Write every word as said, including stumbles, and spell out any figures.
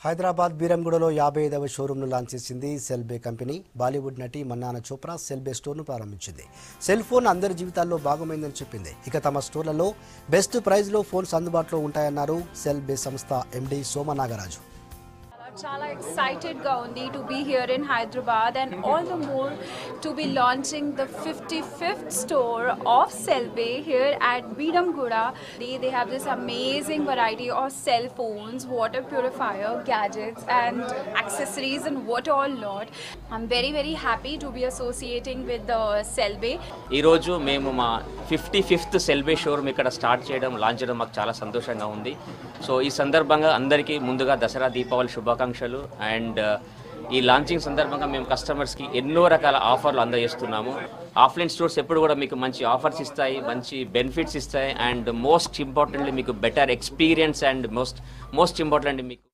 Hyderabad Beeramgudalo యాభై ఐదవ showroom ను లాంచ్ చేసింది సెల్బే కంపెనీ. బాలీవుడ్ నటి మన్నారా చోప్రా సెల్బే స్టోర్ ను ప్రారంభించింది. సెల్ ఫోన్ అందరి జీవితాల్లో భాగమైందని చెప్పింది. ఇక తమ స్టోర్లలో బెస్ట్ ప్రైస్ లో ఫోన్స్ అందుబాటులో ఉంటాయన్నారు సెల్బే సంస్థ ఎండి సోమనాగరాజు. Chala excited ga undi to be here in Hyderabad and all the more to be launching the fifty-fifth store of Celeb here at Beeramguda. They, they have this amazing variety of cell phones, water purifier, gadgets and accessories and what all not. I'm very very happy to be associating with the Celeb. ఈ రోజు మేము మా fifty-fifth Celeb showroom ఇక్కడ start చేయడం launch చేయడం మాకు చాలా సంతోషంగా ఉంది. సో ఈ సందర్భంగా అందరికీ ముందుగా దసరా దీపావళి శుభాకాంక్షలు. అండ్ ఈ లాంచింగ్ సందర్భంగా మేము కస్టమర్స్కి ఎన్నో రకాల ఆఫర్లు అందజేస్తున్నాము. ఆఫ్లైన్ స్టోర్స్ ఎప్పుడు కూడా మీకు మంచి ఆఫర్స్ ఇస్తాయి, మంచి బెనిఫిట్స్ ఇస్తాయి అండ్ మోస్ట్ ఇంపార్టెంట్లీ మీకు better experience and most most important మీకు